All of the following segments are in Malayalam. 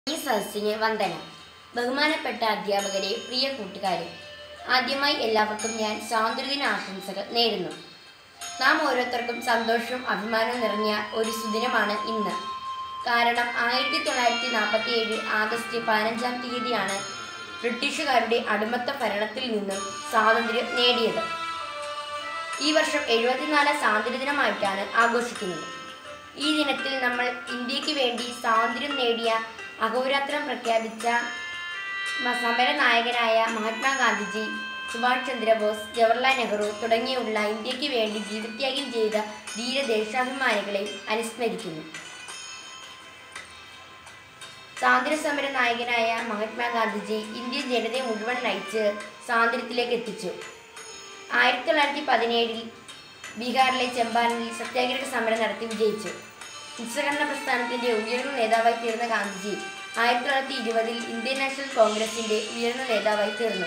ഈ സദസ്സിന് വന്ദനം. ബഹുമാനപ്പെട്ട അധ്യാപകരെ, പ്രിയ കൂട്ടുകാരെ, ആദ്യമായി എല്ലാവർക്കും ഞാൻ സ്വാതന്ത്ര്യദിന ആശംസകൾ നേരുന്നു. നാം ഓരോരുത്തർക്കും സന്തോഷവും അഭിമാനവും നിറഞ്ഞ ഒരു സുദിനമാണ് ഇന്ന്. കാരണം 1947 ആഗസ്റ്റ് 15-ാം തീയതിയാണ് ബ്രിട്ടീഷുകാരുടെ അടിമത്ത ഭരണത്തിൽ നിന്നും സ്വാതന്ത്ര്യം നേടിയത്. ഈ വർഷം 74 സ്വാതന്ത്ര്യദിനമായിട്ടാണ് ആഘോഷിക്കുന്നത്. ഈ ദിനത്തിൽ നമ്മൾ ഇന്ത്യക്ക് വേണ്ടി സ്വാതന്ത്ര്യം നേടിയ അഹോരാത്രം പ്രഖ്യാപിച്ച സമരനായകനായ മഹാത്മാഗാന്ധിജി, സുഭാഷ് ചന്ദ്രബോസ്, ജവഹർലാൽ നെഹ്റു തുടങ്ങിയുള്ള ഇന്ത്യക്ക് വേണ്ടി ജീവത്യാഗം ചെയ്ത ധീരദേശാഭിമാനികളെ അനുസ്മരിക്കുന്നു. സ്വാതന്ത്ര്യ സമര നായകനായ മഹാത്മാഗാന്ധിജി ഇന്ത്യൻ ജനതയെ മുഴുവൻ നയിച്ച് സ്വാതന്ത്ര്യത്തിലേക്ക് എത്തിച്ചു. 1917 ബീഹാറിലെ ചമ്പാരനിൽ സത്യാഗ്രഹ സമരം നടത്തി വിജയിച്ചു. നിസ്സഹകരണ പ്രസ്ഥാനത്തിന്റെ ഉയർന്ന നേതാവായി തീർന്ന ഗാന്ധിജി 1920 ഇന്ത്യൻ നാഷണൽ കോൺഗ്രസിന്റെ ഉയർന്ന നേതാവായി തീർന്നു.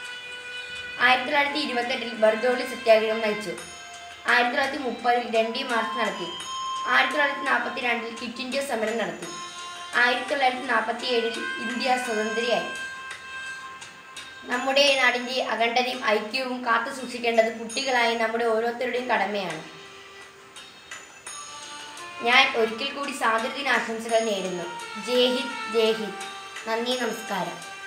1928 ബർദോളി സത്യാഗ്രഹം നയിച്ചു. 1930 ഡണ്ടി മാർച്ച് നടത്തി. 1942 ക്വിറ്റ് ഇന്ത്യ സമരം നടത്തി. 1947 ഇന്ത്യ സ്വതന്ത്രയായി. നമ്മുടെ നാടിന്റെ അഖണ്ഡതയും ഐക്യവും കാത്തു സൂക്ഷിക്കേണ്ടത് കുട്ടികളായി നമ്മുടെ ഓരോരുത്തരുടെയും കടമയാണ്. ഞാൻ ഒരിക്കൽ കൂടി സ്വാതന്ത്ര്യദിന ആശംസകൾ നേരുന്നു. ജയ് ഹിന്ദ്, ജയ് ഹിന്ദ്. നന്ദി, നമസ്കാരം.